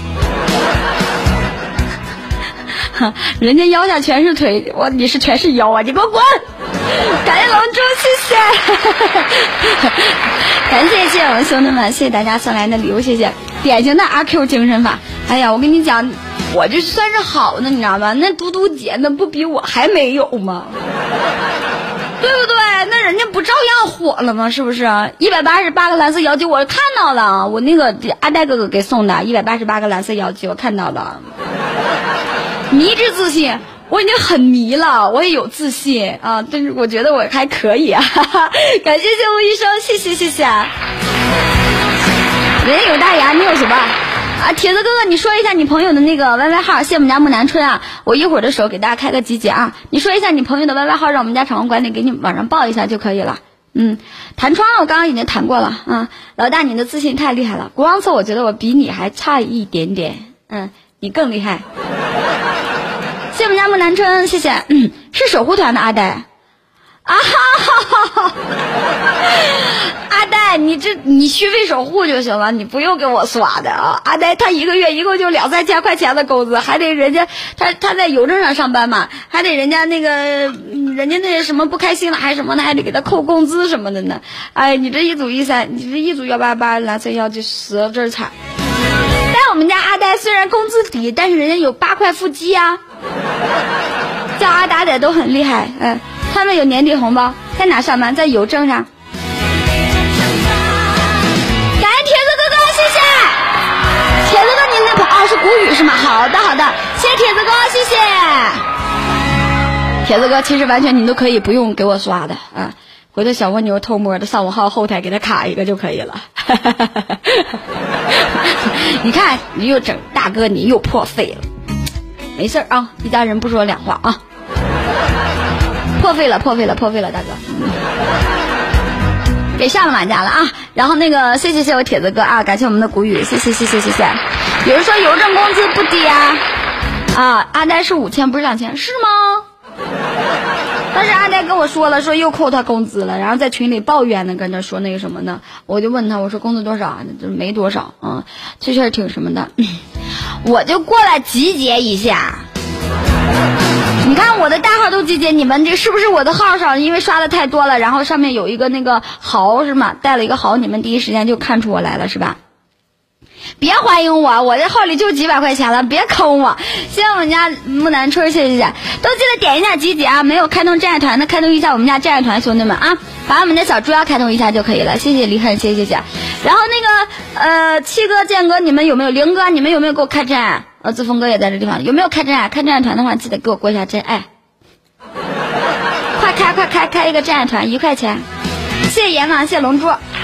啊？人家腰下全是腿，我你是全是腰啊！你给我滚！感谢龙珠，谢谢，感谢谢谢我们兄弟们，谢谢大家送来的礼物，谢谢。典型的阿 Q 精神法。哎呀，我跟你讲，我就算是好的，你知道吗？那嘟嘟姐那不比我还没有吗？对不对？那人家不照样火了吗？是不是？一百八十八个蓝色妖姬，我看到了，我那个阿呆哥哥给送的一百八十八个蓝色妖姬，我看到了。迷之自信，我已经很迷了，我也有自信啊，但是我觉得我还可以啊。哈哈，感谢谢吴医生，谢谢谢谢。人有大牙，你有什么？啊，铁子哥哥，你说一下你朋友的那个 Y Y 号，谢我们家木南春啊，我一会儿的时候给大家开个集结啊，你说一下你朋友的 Y Y 号，让我们家场控管理给你往上报一下就可以了。嗯，弹窗我刚刚已经弹过了啊，老大你的自信太厉害了，国王测我觉得我比你还差一点点，嗯，你更厉害。谢我们家木南春，谢谢，嗯，是守护团的阿呆。啊哈哈哈！阿呆，你这你续费守护就行了，你不用给我刷的啊！阿呆他一个月一共就两三千块钱的工资，还得人家他他在邮政上上班嘛，还得人家那个人家那什么不开心了还是什么的，还得给他扣工资什么的呢。哎，你这一组一三，你这一组幺八八蓝色幺就死了这惨。但我们家阿呆虽然工资低，但是人家有八块腹肌啊，叫阿达的都很厉害，嗯。他们有年底红包，在哪上班？在邮政上。感谢铁子哥哥，谢谢。铁子哥，您的朋友是谷雨是吗？好的好的，谢谢铁子哥，谢谢。铁子哥，其实完全你都可以不用给我刷的啊，回头小蜗牛偷摸的上我号后台给他卡一个就可以了。你看，你又整大哥，你又破费了。没事啊，一家人不说两话啊。破费了，破费了，破费了，大哥，给上了马甲了啊！然后那个，谢谢谢谢我铁子哥啊，感谢我们的谷雨，谢谢谢谢谢谢。有人说邮政工资不低啊，啊，阿呆是五千不是两千，是吗？但是阿呆跟我说了，说又扣他工资了，然后在群里抱怨呢，跟他说那个什么呢？我就问他，我说工资多少？没多少啊，这事儿挺什么的，我就过来集结一下。你看我的大号都集结，你们这是不是我的号上因为刷的太多了，然后上面有一个那个豪是吗？带了一个豪，你们第一时间就看出我来了是吧？别欢迎我，我这号里就几百块钱了，别坑我。谢谢我们家木南春，谢谢谢谢，都记得点一下集结啊！没有开通战士团的，开通一下我们家战士团兄弟们啊，把我们的小猪妖开通一下就可以了。谢谢离恨，谢谢谢谢。然后那个呃七哥建哥，你们有没有？灵哥，你们有没有给我开战？呃，自峰哥也在这地方，有没有开战啊？开战士团的话，记得给我过一下真爱。快开快开开一个战士团，一块钱。谢谢阎王，谢谢龙珠。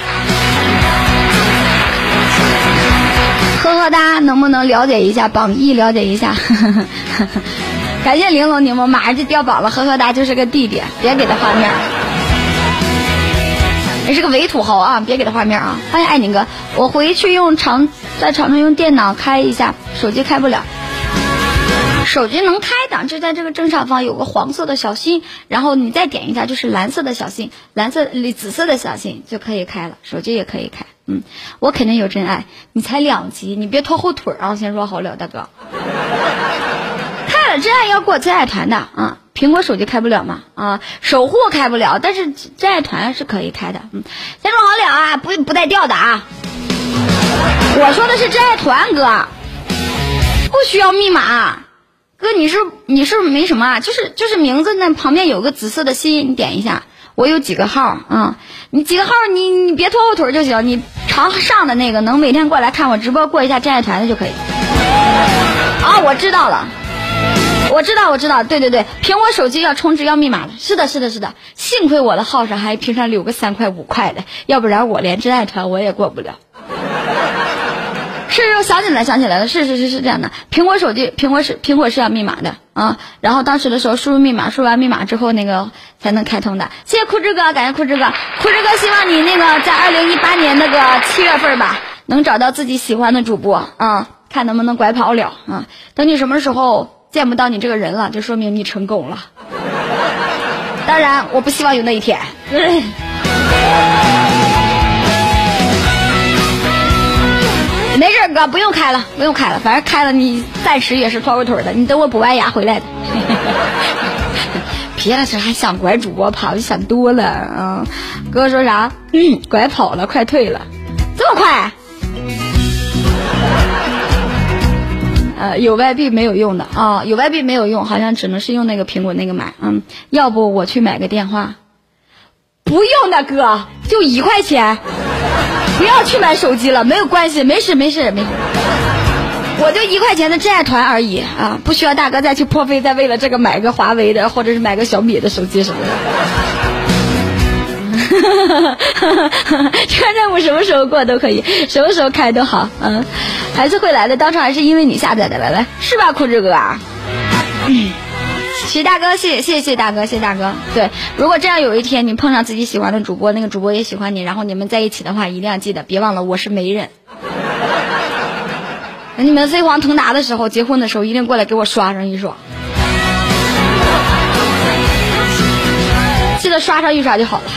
呵呵哒，能不能了解一下榜一？了解一下。感谢玲珑柠檬，马上就掉榜了。呵呵哒就是个弟弟，别给他画面。也是个伪土豪啊，别给他画面啊！欢迎爱宁哥，我回去用长在长春用电脑开一下，手机开不了。手机能开的，就在这个正上方有个黄色的小心，然后你再点一下就是蓝色的小心，蓝色紫色的小心就可以开了，手机也可以开。嗯，我肯定有真爱，你才两级，你别拖后腿啊！先说好了，大哥。开了真爱要过真爱团的啊，苹果手机开不了嘛啊，守护开不了，但是真爱团是可以开的。嗯，先说好了啊，不不带调的啊。我说的是真爱团哥，不需要密码。哥， 哥，你是你是没什么啊？就是就是名字那旁边有个紫色的心，你点一下。我有几个号啊、嗯？你几个号你你别拖后腿就行，你朝上的那个能每天过来看我直播过一下真爱团的就可以。啊，我知道了。我知道，我知道，对对对，苹果手机要充值要密码的，是的，是的，是的，幸亏我的号上还平常留个三块五块的，要不然我连真爱团我也过不了。是，我想起来，想起来了，是是是是这样的，苹果手机，苹果是苹果是要密码的啊，然后当时的时候输入密码，输完密码之后那个才能开通的。谢谢酷志哥，感谢酷志哥，酷志哥希望你那个在二零一八年那个七月份吧，能找到自己喜欢的主播啊，看能不能拐跑了啊。等你什么时候见不到你这个人了，就说明你成功了。当然，我不希望有那一天。没事，哥，不用开了，不用开了，反正开了你暂时也是拖后腿的，你等我补完牙回来的。别的时候还想拐主播跑，就想多了。嗯，哥说啥？嗯，拐跑了，快退了，这么快？呃，有外币没有用的啊、哦，有外币没有用，好像只能是用那个苹果那个买。嗯，要不我去买个电话？不用的哥，就一块钱，不要去买手机了，没有关系，没事没事没事，我就一块钱的真爱团而已啊，不需要大哥再去破费，再为了这个买个华为的或者是买个小米的手机什么的。这个任务什么时候过都可以，什么时候开都好。嗯，还是会来的，当初还是因为你下载的，来来，是吧，酷志哥啊？嗯，徐大哥，谢谢谢谢大哥，谢谢大哥。对，如果这样有一天你碰上自己喜欢的主播，那个主播也喜欢你，然后你们在一起的话，一定要记得，别忘了我是媒人。等你们飞黄腾达的时候，结婚的时候一定过来给我刷上一刷。记得刷上一刷就好了。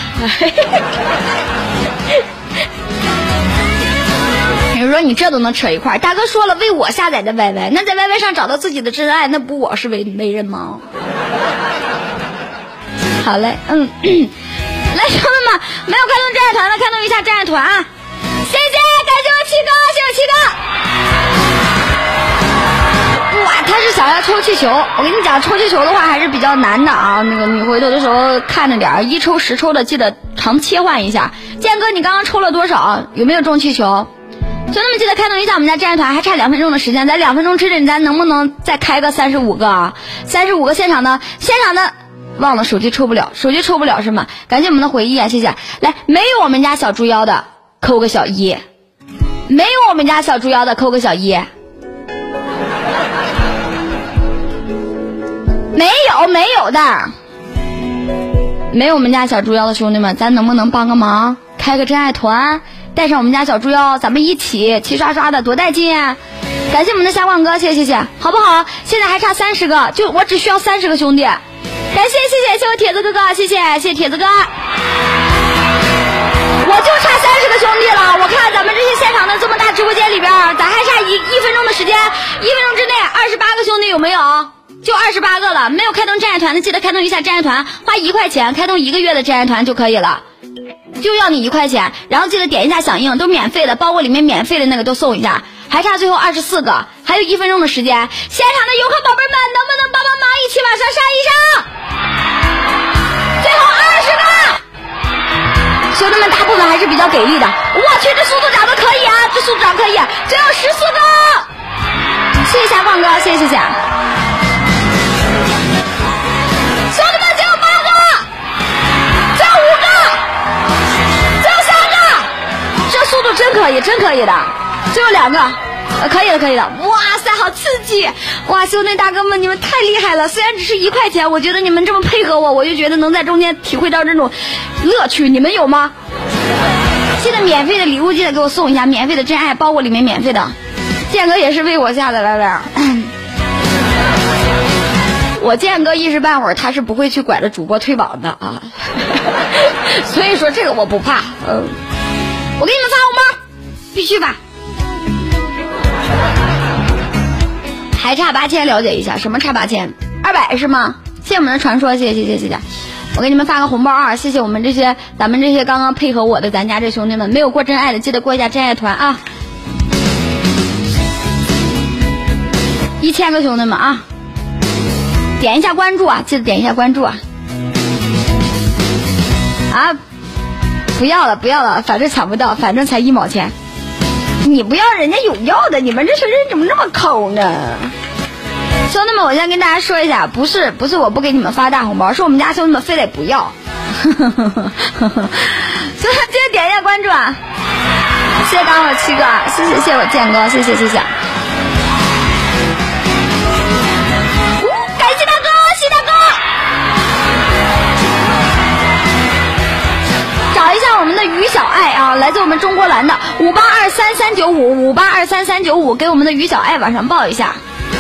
比如说你这都能扯一块，大哥说了为我下载的 Y Y， 那在 Y Y 上找到自己的真爱，那不我是为媒人吗？好嘞，嗯，来兄弟们，没有开通真爱团的开通一下真爱团啊！谢谢，感谢我七哥，谢谢我七哥。哇，他是想要抽气球，我跟你讲，抽气球的话还是比较难的啊。那个你回头的时候看着点，一抽十抽的，记得常切换一下。建哥，你刚刚抽了多少？有没有中气球？兄弟们记得开通一下我们家真爱团，还差两分钟的时间，在两分钟之内咱能不能再开个三十五个啊？三十五个现场的，现场的忘了手机抽不了，手机抽不了是吗？感谢我们的回忆啊，谢谢。来，没有我们家小猪妖的扣个小一，没有我们家小猪妖的扣个小一。没有没有的，没有我们家小猪妖的兄弟们，咱能不能帮个忙，开个真爱团，带上我们家小猪妖，咱们一起齐刷刷的，多带劲啊！感谢我们的瞎逛哥，谢谢谢谢，好不好？现在还差三十个，就我只需要三十个兄弟，感谢谢谢谢我铁子哥哥，谢谢谢谢铁子哥，我就差三十个兄弟了。我看咱们这些现场的这么大直播间里边，咱还差一一分钟的时间，一分钟之内二十八个兄弟有没有？就二十八个了，没有开通真爱团的记得开通一下真爱团，花一块钱开通一个月的真爱团就可以了，就要你一块钱，然后记得点一下响应，都免费的，包裹里面免费的那个都送一下，还差最后二十四个，还有一分钟的时间，现场的游客宝贝们能不能帮帮忙，一起往上上一上？最后二十个，兄弟们大部分还是比较给力的，我去，这速度涨的可以啊，这速度涨可以，最后十四个，谢谢瞎逛哥，谢谢谢谢。兄弟们，只有八个，只有五个，只有三个，这速度真可以，真可以的。只有两个，呃，可以的，可以的。哇塞，好刺激！哇，兄弟大哥们，你们太厉害了！虽然只是一块钱，我觉得你们这么配合我，我就觉得能在中间体会到这种乐趣。你们有吗？记得免费的礼物记得给我送一下，免费的真爱包裹里面免费的。建哥也是为我下的，来来。我建哥一时半会儿他是不会去拐着主播退榜的啊，所以说这个我不怕。嗯，我给你们发红包，必须发。还差八千，了解一下什么差八千？二百是吗？谢谢我们的传说，谢谢谢谢谢谢。我给你们发个红包啊！谢谢我们这些咱们这些刚刚配合我的咱家这兄弟们，没有过真爱的记得过一下真爱团啊！一千个兄弟们啊！ 点一下关注啊，记得点一下关注啊！啊，不要了，不要了，反正抢不到，反正才一毛钱。你不要，人家有要的，你们这群人怎么这么抠呢？兄弟们，我先跟大家说一下，不是不是我不给你们发大红包，是我们家兄弟们非得不要。所以记得点一下关注啊！谢谢当我七哥，谢谢谢谢我建哥，谢谢谢谢。找一下我们的于小爱啊，来自我们中国蓝的五八二三三九五五八二三三九五，给我们的于小爱往上报一下。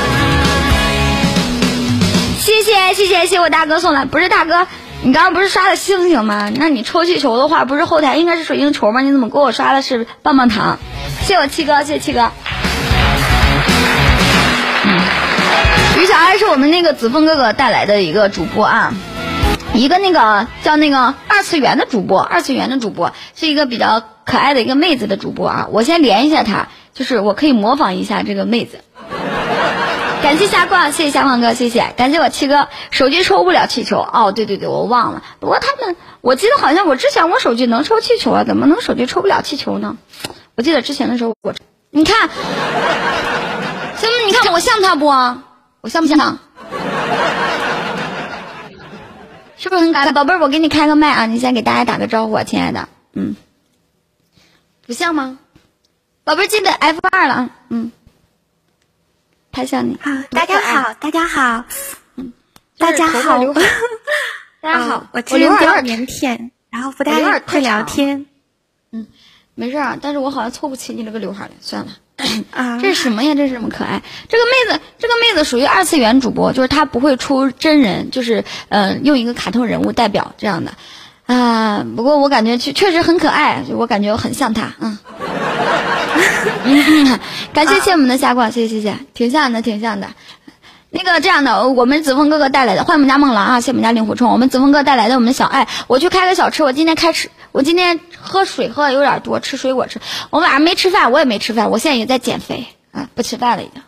谢谢谢谢谢谢我大哥送来，不是大哥，你刚刚不是刷的星星吗？那你抽气球的话，不是后台应该是水晶球吗？你怎么给我刷的是棒棒糖？谢谢我七哥，谢谢七哥。嗯，于小爱是我们那个子枫哥哥带来的一个主播啊。一个那个叫那个二次元的主播，二次元的主播是一个比较可爱的一个妹子的主播啊，我先连一下她，就是我可以模仿一下这个妹子。感谢瞎逛，谢谢瞎逛哥，谢谢，感谢我七哥。手机抽不了气球，哦，对对对，我忘了。不过他们，我记得好像我之前我手机能抽气球啊，怎么能手机抽不了气球呢？我记得之前的时候我，你看，兄弟，你看我像他不？我像不像？是不是很可爱？宝贝儿，我给你开个麦啊，你先给大家打个招呼啊，亲爱的。嗯，不像吗？宝贝儿记得 F 二了啊，嗯，太像你。 好，大家好，大家好，嗯，大家好， 大家好， 哦、我这人比较腼腆，然后不太会聊天。 嗯，没事啊，但是我好像凑不齐你这个刘海了，算了。 啊， 这是什么呀？这是这么可爱？这个妹子，这个妹子属于二次元主播，就是她不会出真人，就是呃用一个卡通人物代表这样的啊。不过我感觉确确实很可爱，我感觉我很像她，嗯。嗯感谢谢谢我们的瞎逛，谢谢谢谢，挺像的，挺像的。那个这样的，我们子枫哥哥带来的，欢迎我们家梦狼啊，谢谢我们家令狐冲，我们子枫哥带来的我们的小爱，我去开个小吃，我今天开吃，我今天喝水喝的有点多，吃水果吃，我晚上没吃饭，我也没吃饭，我现在也在减肥啊，不吃饭了已经。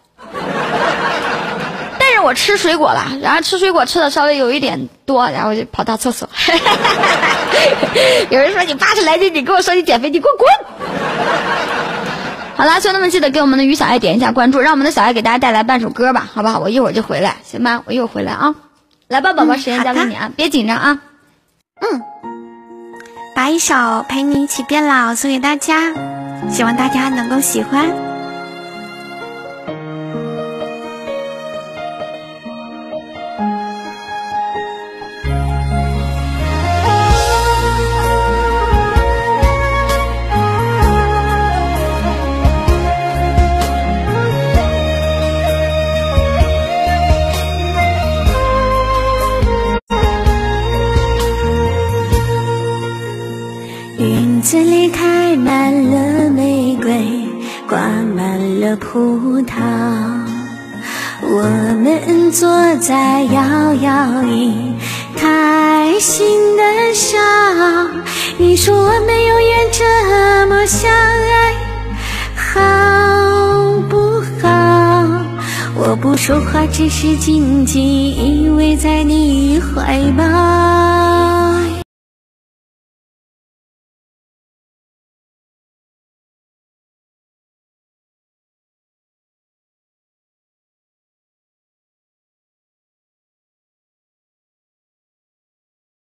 但是我吃水果了，然后吃水果吃的稍微有一点多，然后就跑到厕所。有人说你八十来斤，你跟我说你减肥，你给我滚！好了，兄弟们记得给我们的于小爱点一下关注，让我们的小爱给大家带来半首歌吧，好不好？我一会儿就回来，行吧？我一会儿回来啊。来吧，宝宝，时间交给你啊，嗯、别紧张啊。 嗯，把一首《陪你一起变老》送给大家，希望大家能够喜欢。院子里开满了玫瑰，挂满了葡萄，我们坐在摇摇椅，开心的笑。你说我们永远这么相爱，好不好？我不说话，只是紧紧依偎在你怀抱。